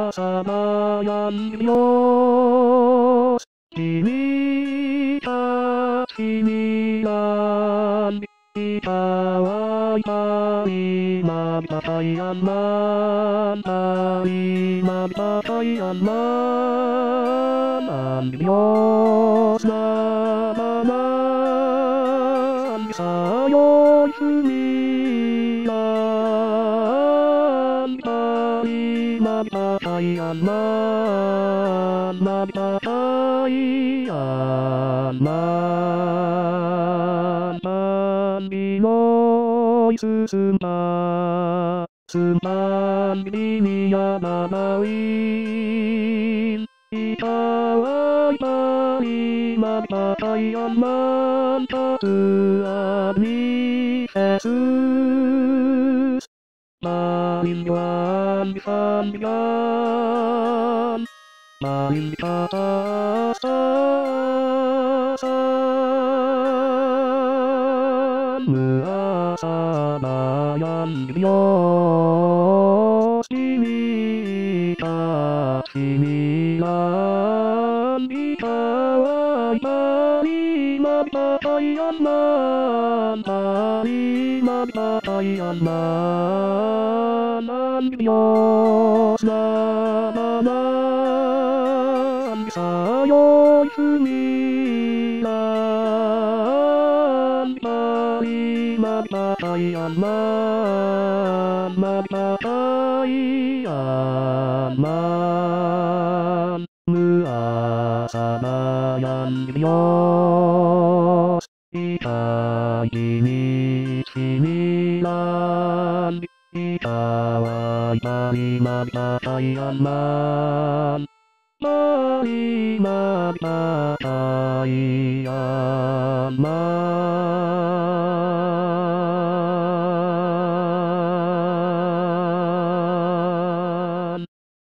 さ悩んよ君たちになんいたわ今みたいやな今みたいやなんよさまなんさよ君なん今みたいやなみたいや何の進まつまみにやらないいたわ今みたいやなんたつあみせすMainan sambian, main kata sasan, merasa bayan Dios ini kasihan ditawai lima batayan lima batayan Dios naman sa'yo'y sumilan Magbatayan man Mula bayan Diyos Ika'y sinilan Ikaw ay magbatayan man Magbatayan man